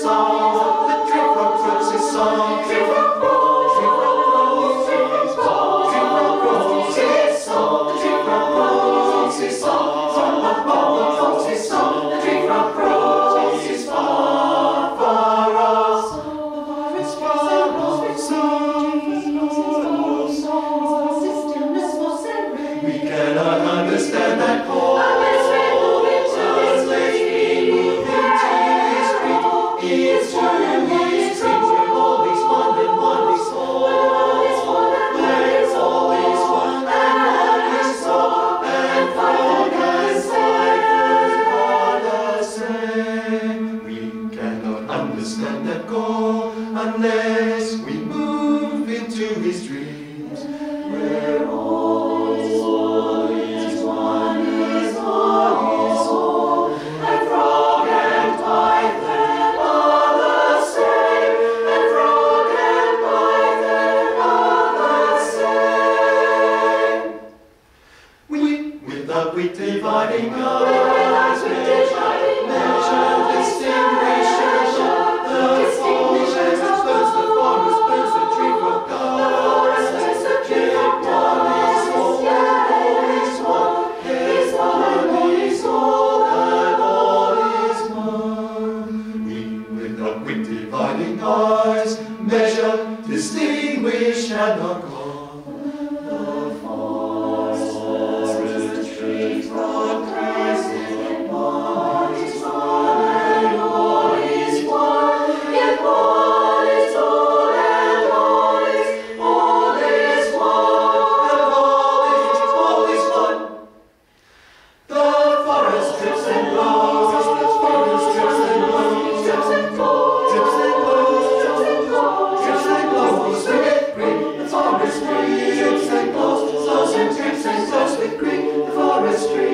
song. The tree frog croaks his song. Tree frog croaks. Tree frog croaks his song. Tree frog croaks his song. The tree frog croaks his song. Croaks his song. The tree frog croaks his far, far off. His far off song. We cannot understand that call. Unless we move into his street. He is turning his street. Where all is one and one is all. Where is all is one and one is all. And fog and silence are the same. We cannot understand that call unless we move into his dreams. Where all is one is one is all, and frog and python are the same, and frog and python are the same. With dividing eyes, measure, distinguish, the forest burns, the forest burns, the tree frog dies. One is all, and all is one. His one is all, and all is one. With dividing eyes, measure, distinguish, and are gone. The forest tree frog cries in one is one, and all is one. Yet one is all, and all is one. And all is one. The forest drips and blows, the forest drips and blows, drips and blows, drips and blows, drips and blows, drips and blows with green. The forest drips and blows, blows and drips and blows with green. The forest drips